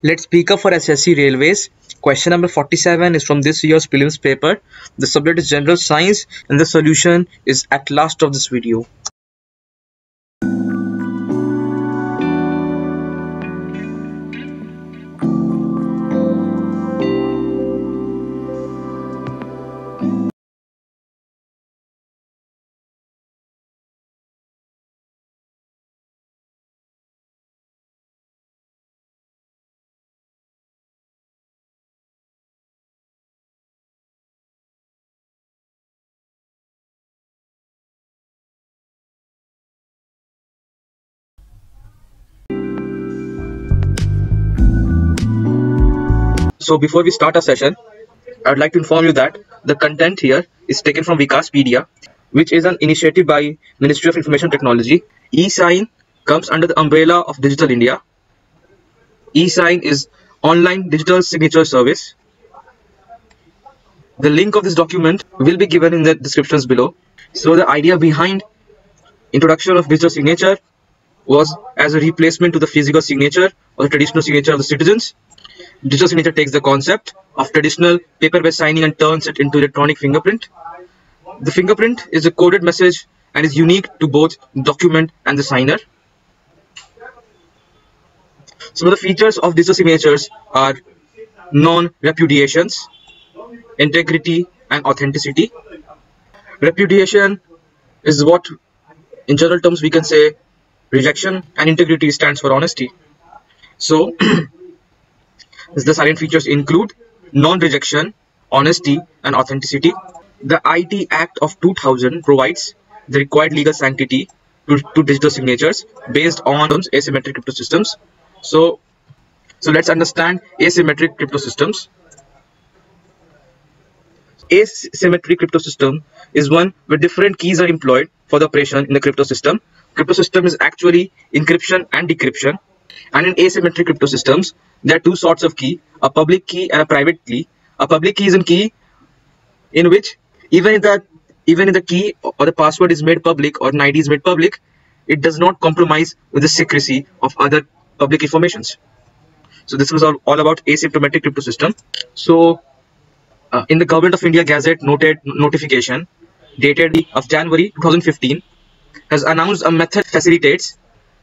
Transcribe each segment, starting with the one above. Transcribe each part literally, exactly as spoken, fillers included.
Let's speak up for S S C Railways. Question number forty-seven is from this year's prelims paper. The subject is General Science and the solution is at last of this video. So before we start our session, I'd like to inform you that the content here is taken from Wikaspedia, which is an initiative by Ministry of Information Technology. eSign comes under the umbrella of Digital India. eSign is online digital signature service. The link of this document will be given in the descriptions below. So the idea behind introduction of digital signature was as a replacement to the physical signature or the traditional signature of the citizens. Digital signature takes the concept of traditional paper-based signing and turns it into electronic fingerprint. The fingerprint is a coded message and is unique to both the document and the signer. Some of the features of digital signatures are non-repudiations, integrity and authenticity. Repudiation is what in general terms we can say rejection, and integrity stands for honesty. So the silent features include non-rejection, honesty and authenticity. The I T Act of two thousand provides the required legal sanctity to, to digital signatures based on asymmetric crypto systems. So, so let's understand asymmetric crypto systems. Asymmetric crypto system is one where different keys are employed for the operation in the crypto system. Crypto system is actually encryption and decryption. And in asymmetric crypto systems, there are two sorts of key, a public key and a private key. A public key is a key in which even if the even if the key or the password is made public or an I D is made public, it does not compromise with the secrecy of other public informations. So this was all, all about asymptomatic crypto system. So uh, in the Government of India Gazette noted notification dated of January two thousand fifteen has announced a method facilitates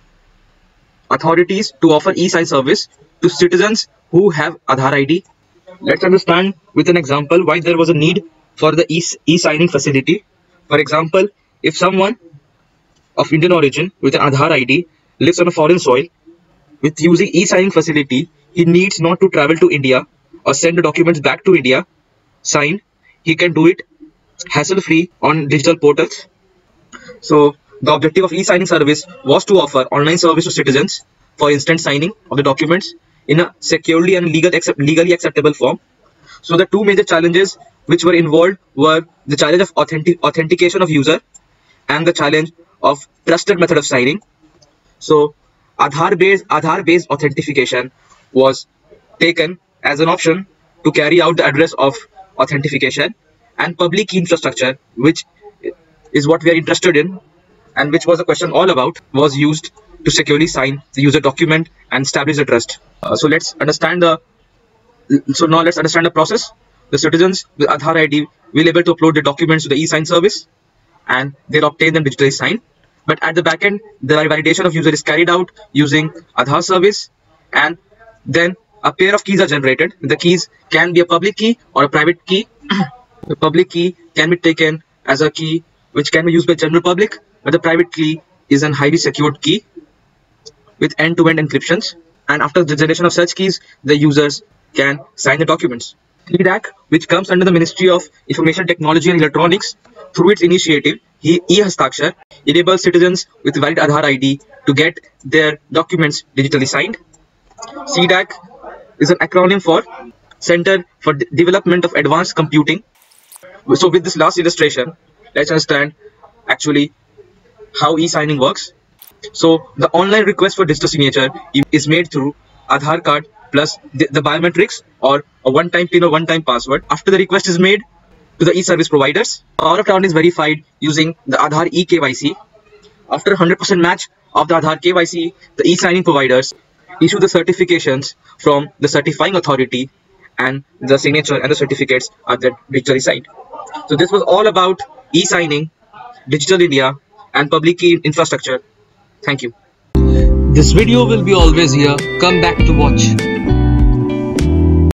authorities to offer e-sign service to citizens who have Aadhaar I D. Let's understand with an example why there was a need for the e-signing facility. For example, if someone of Indian origin with an Aadhaar I D lives on a foreign soil, with using e-signing facility, he needs not to travel to India or send the documents back to India signed. He can do it hassle-free on digital portals. So the objective of e-signing service was to offer online service to citizens for instant signing of the documents in a securely and legal accept, legally acceptable form. So the two major challenges which were involved were the challenge of authentic, authentication of user and the challenge of trusted method of signing. So Aadhaar-based Aadhaar-based authentication was taken as an option to carry out the address of authentication, and public key infrastructure, which is what we are interested in and which was the question all about, was used to securely sign the user document and establish the trust. Uh, so let's understand the so now let's understand the process. The citizens with Aadhaar I D will be able to upload the documents to the e-sign service and they'll obtain them digitally signed. But at the back end, the validation of user is carried out using Aadhaar service, and then a pair of keys are generated. The keys can be a public key or a private key. The public key can be taken as a key which can be used by general public, but the private key is a highly secured key with end-to-end encryptions. And after the generation of such keys, the users can sign the documents. C D A C, which comes under the Ministry of Information Technology and Electronics, through its initiative e-Hastakshar, enables citizens with valid Aadhaar I D to get their documents digitally signed. C D A C is an acronym for Center for De Development of Advanced Computing. So with this last illustration, let's understand actually how e-signing works. So the online request for digital signature is made through Aadhaar card plus the, the biometrics or a one-time PIN or one-time password. After the request is made to the e-service providers, power of attorney is verified using the Aadhaar e-K Y C. After one hundred percent match of the Aadhaar K Y C, the e-signing providers issue the certifications from the certifying authority, and the signature and the certificates are then digitally signed. So this was all about e-signing, Digital India, and public key infrastructure. Thank you. This video will be always here. Come back to watch.